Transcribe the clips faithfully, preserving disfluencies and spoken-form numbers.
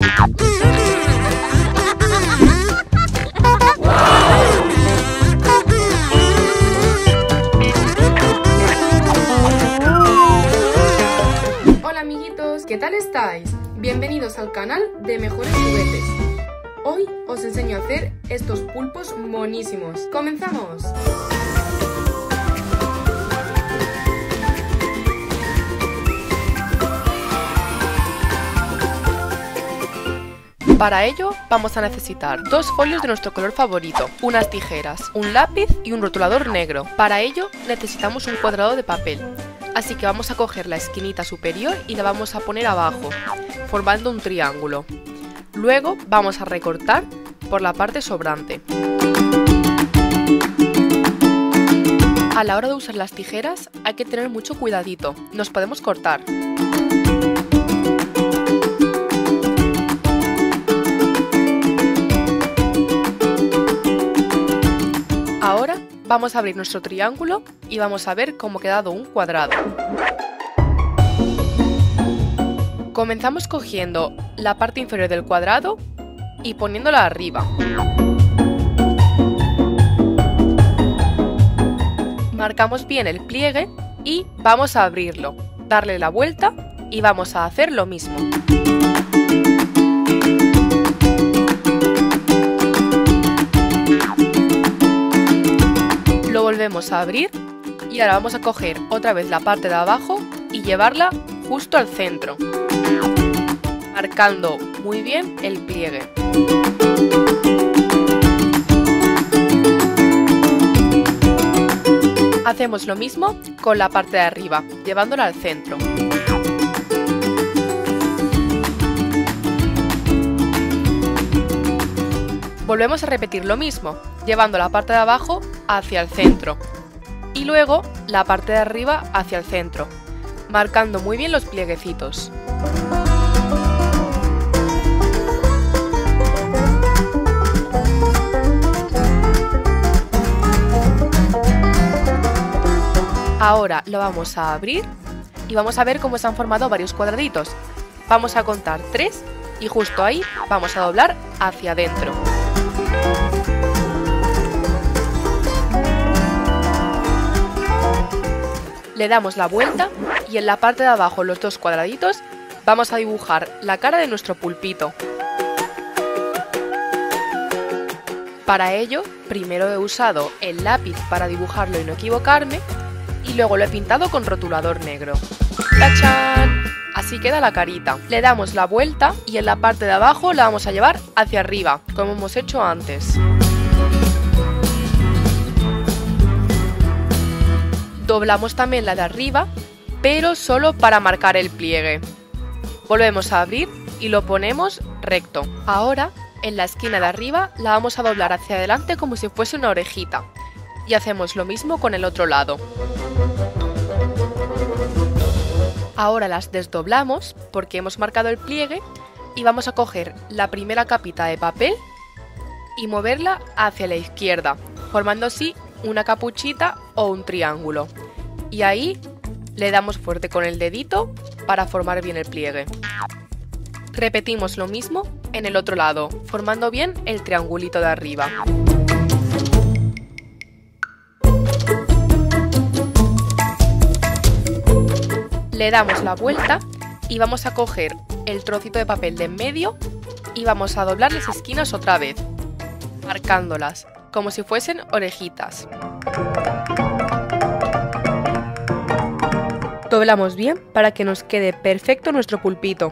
Hola amiguitos, ¿qué tal estáis? Bienvenidos al canal de Mejores Juguetes. Hoy os enseño a hacer estos pulpos monísimos. ¡Comenzamos! Para ello vamos a necesitar dos folios de nuestro color favorito, unas tijeras, un lápiz y un rotulador negro. Para ello necesitamos un cuadrado de papel, así que vamos a coger la esquinita superior y la vamos a poner abajo, formando un triángulo. Luego vamos a recortar por la parte sobrante. A la hora de usar las tijeras hay que tener mucho cuidadito, nos podemos cortar. Ahora vamos a abrir nuestro triángulo y vamos a ver cómo ha quedado un cuadrado. Comenzamos cogiendo la parte inferior del cuadrado y poniéndola arriba. Marcamos bien el pliegue y vamos a abrirlo, darle la vuelta y vamos a hacer lo mismo. Lo volvemos a abrir y ahora vamos a coger otra vez la parte de abajo y llevarla justo al centro, marcando muy bien el pliegue. Hacemos lo mismo con la parte de arriba, llevándola al centro. Volvemos a repetir lo mismo, llevando la parte de abajo hacia el centro y luego la parte de arriba hacia el centro, marcando muy bien los plieguecitos. Ahora lo vamos a abrir y vamos a ver cómo se han formado varios cuadraditos. Vamos a contar tres y justo ahí vamos a doblar hacia adentro. Le damos la vuelta y en la parte de abajo, los dos cuadraditos, vamos a dibujar la cara de nuestro pulpito. Para ello, primero he usado el lápiz para dibujarlo y no equivocarme, y luego lo he pintado con rotulador negro. ¡Tachán! Así queda la carita. Le damos la vuelta y en la parte de abajo la vamos a llevar hacia arriba, como hemos hecho antes. Doblamos también la de arriba, pero solo para marcar el pliegue. Volvemos a abrir y lo ponemos recto. Ahora, en la esquina de arriba la vamos a doblar hacia adelante como si fuese una orejita. Y hacemos lo mismo con el otro lado. Ahora las desdoblamos porque hemos marcado el pliegue y vamos a coger la primera capita de papel y moverla hacia la izquierda, formando así una capuchita o un triángulo. Y ahí le damos fuerte con el dedito para formar bien el pliegue. Repetimos lo mismo en el otro lado, formando bien el triangulito de arriba. Le damos la vuelta y vamos a coger el trocito de papel de en medio y vamos a doblar las esquinas otra vez, marcándolas como si fuesen orejitas. Doblamos bien para que nos quede perfecto nuestro pulpito.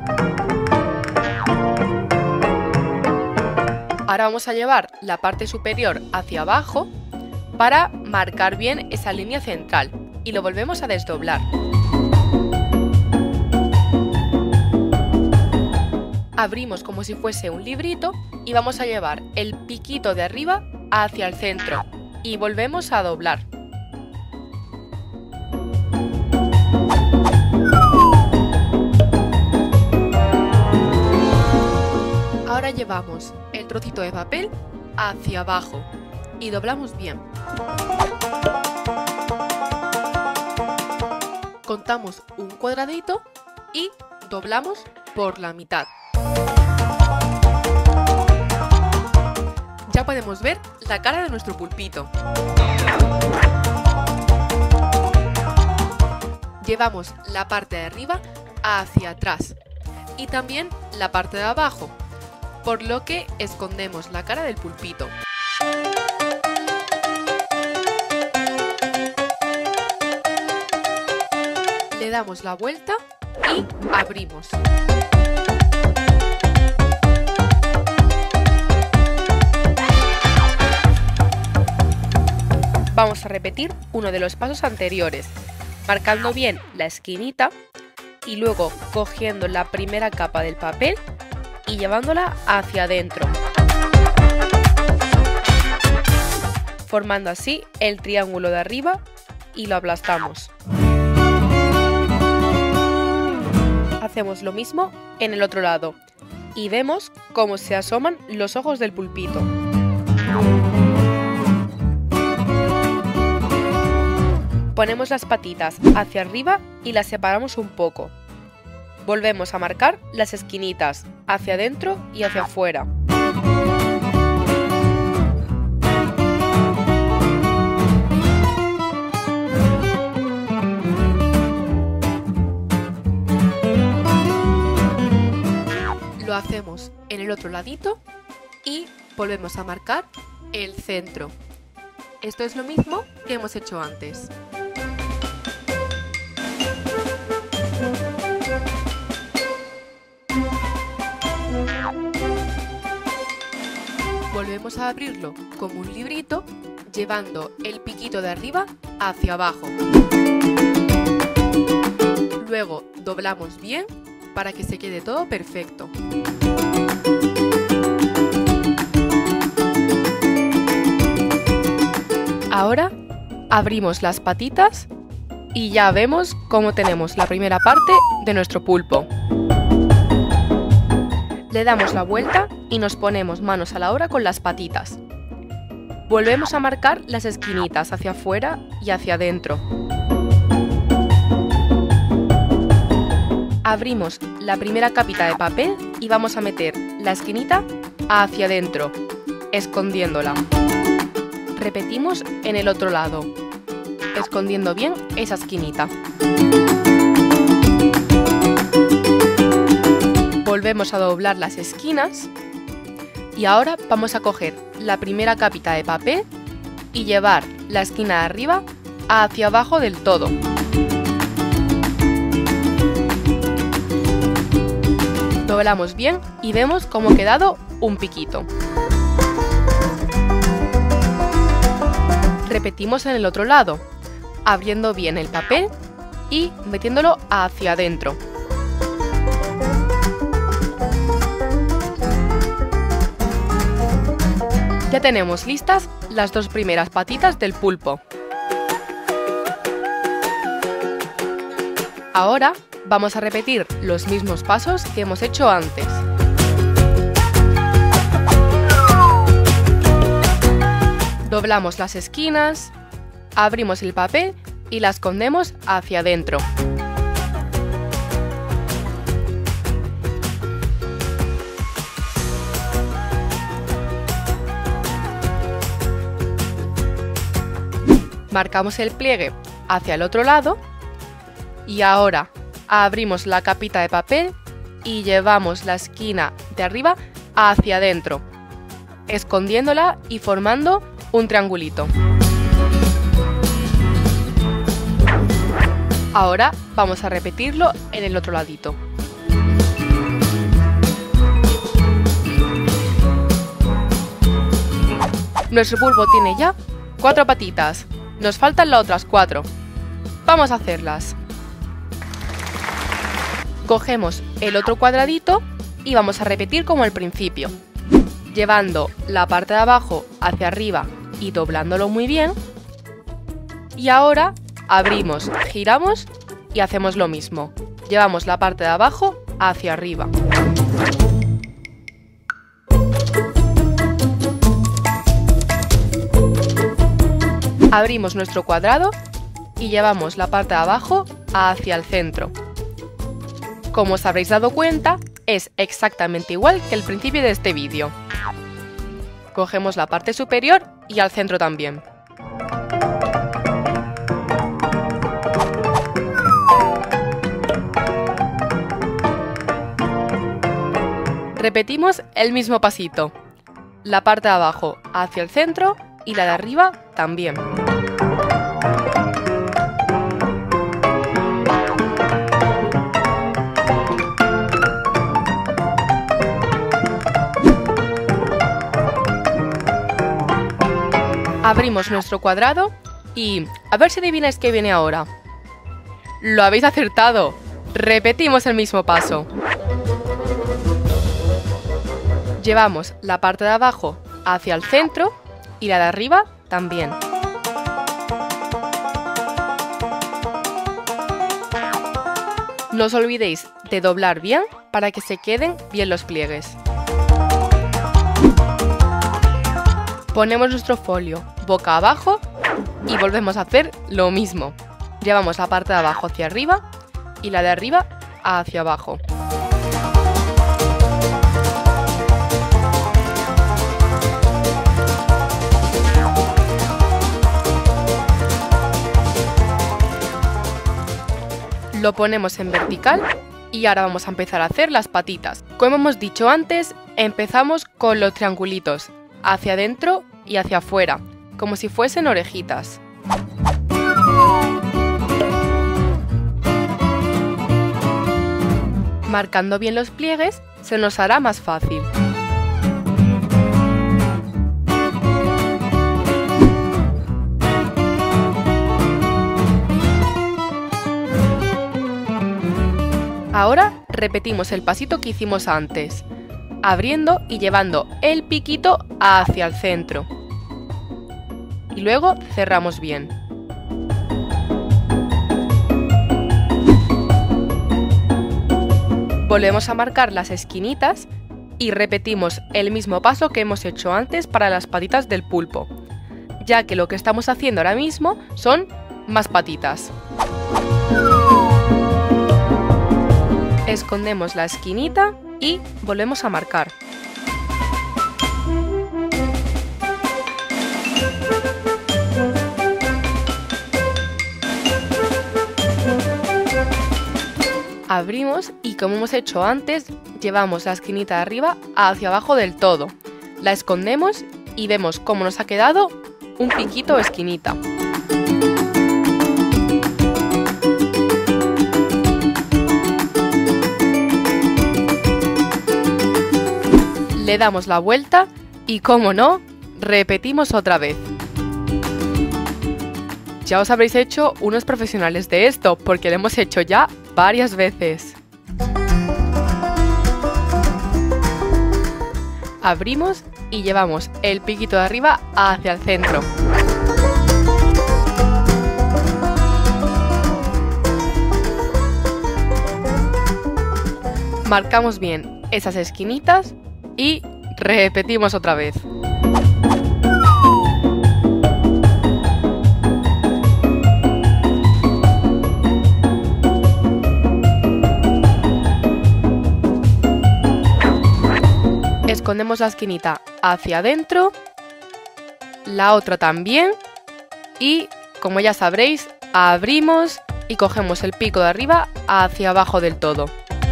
Ahora vamos a llevar la parte superior hacia abajo para marcar bien esa línea central y lo volvemos a desdoblar. Abrimos como si fuese un librito y vamos a llevar el piquito de arriba hacia el centro y volvemos a doblar. Ahora llevamos el trocito de papel hacia abajo y doblamos bien. Contamos un cuadradito y doblamos por la mitad. ya podemos ver la cara de nuestro pulpito. Llevamos la parte de arriba hacia atrás y también la parte de abajo, por lo que escondemos la cara del pulpito. Le damos la vuelta y abrimos. Vamos a repetir uno de los pasos anteriores, marcando bien la esquinita y luego cogiendo la primera capa del papel y llevándola hacia adentro, formando así el triángulo de arriba y lo aplastamos. Hacemos lo mismo en el otro lado y vemos cómo se asoman los ojos del pulpito. Ponemos las patitas hacia arriba y las separamos un poco. Volvemos a marcar las esquinitas hacia adentro y hacia afuera. Lo hacemos en el otro ladito y volvemos a marcar el centro. Esto es lo mismo que hemos hecho antes. Volvemos a abrirlo como un librito, llevando el piquito de arriba hacia abajo. Luego doblamos bien para que se quede todo perfecto. Ahora abrimos las patitas y ya vemos cómo tenemos la primera parte de nuestro pulpo. Le damos la vuelta y nos ponemos manos a la obra con las patitas. Volvemos a marcar las esquinitas hacia afuera y hacia adentro. Abrimos la primera capita de papel y vamos a meter la esquinita hacia adentro, escondiéndola. Repetimos en el otro lado, escondiendo bien esa esquinita. Volvemos a doblar las esquinas y ahora vamos a coger la primera capita de papel y llevar la esquina de arriba hacia abajo del todo. Doblamos bien y vemos cómo ha quedado un piquito. Repetimos en el otro lado, abriendo bien el papel y metiéndolo hacia adentro. Ya tenemos listas las dos primeras patitas del pulpo. Ahora vamos a repetir los mismos pasos que hemos hecho antes. Doblamos las esquinas, abrimos el papel y la escondemos hacia adentro. Marcamos el pliegue hacia el otro lado y ahora abrimos la capita de papel y llevamos la esquina de arriba hacia adentro, escondiéndola y formando un triangulito. Ahora vamos a repetirlo en el otro ladito. Nuestro pulpo tiene ya cuatro patitas. Nos faltan las otras cuatro. Vamos a hacerlas. Cogemos el otro cuadradito y vamos a repetir como al principio, llevando la parte de abajo hacia arriba y doblándolo muy bien. Y ahora abrimos, giramos y hacemos lo mismo. Llevamos la parte de abajo hacia arriba. Abrimos nuestro cuadrado y llevamos la parte de abajo hacia el centro. Como os habréis dado cuenta, es exactamente igual que el principio de este vídeo. Cogemos la parte superior y al centro también. Repetimos el mismo pasito. La parte de abajo hacia el centro y la de arriba también. Abrimos nuestro cuadrado y a ver si adivináis qué viene ahora. ¡Lo habéis acertado! Repetimos el mismo paso. Llevamos la parte de abajo hacia el centro y la de arriba también. No os olvidéis de doblar bien para que se queden bien los pliegues. Ponemos nuestro folio boca abajo y volvemos a hacer lo mismo. Llevamos la parte de abajo hacia arriba y la de arriba hacia abajo. Lo ponemos en vertical y ahora vamos a empezar a hacer las patitas. Como hemos dicho antes, empezamos con los triangulitos, hacia adentro y hacia afuera, como si fuesen orejitas. Marcando bien los pliegues, se nos hará más fácil. Ahora repetimos el pasito que hicimos antes, abriendo y llevando el piquito hacia el centro. Y luego cerramos bien. Volvemos a marcar las esquinitas y repetimos el mismo paso que hemos hecho antes para las patitas del pulpo, ya que lo que estamos haciendo ahora mismo son más patitas. Escondemos la esquinita y volvemos a marcar. Abrimos y, como hemos hecho antes, llevamos la esquinita de arriba hacia abajo del todo. La escondemos y vemos cómo nos ha quedado un piquito o esquinita. Le damos la vuelta y, como no, repetimos otra vez. Ya os habréis hecho unos profesionales de esto, porque lo hemos hecho ya varias veces. Abrimos y llevamos el piquito de arriba hacia el centro. Marcamos bien esas esquinitas y repetimos otra vez. Escondemos la esquinita hacia adentro, la otra también y, como ya sabréis, abrimos y cogemos el pico de arriba hacia abajo del todo.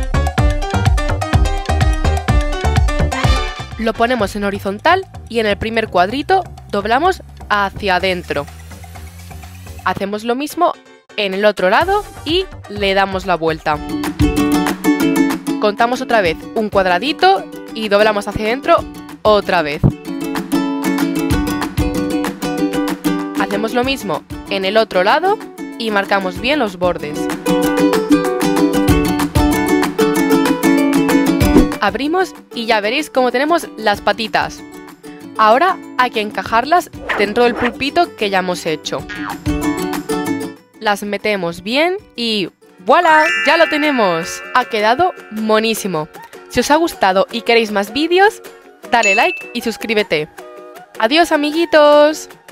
Lo ponemos en horizontal y en el primer cuadrito doblamos hacia adentro. Hacemos lo mismo en el otro lado y le damos la vuelta. Contamos otra vez un cuadradito y doblamos hacia adentro otra vez. Hacemos lo mismo en el otro lado y marcamos bien los bordes. Abrimos y ya veréis cómo tenemos las patitas. Ahora hay que encajarlas dentro del pulpito que ya hemos hecho. Las metemos bien y ¡voilá! ¡Ya lo tenemos! Ha quedado monísimo. Si os ha gustado y queréis más vídeos, dale like y suscríbete. ¡Adiós, amiguitos!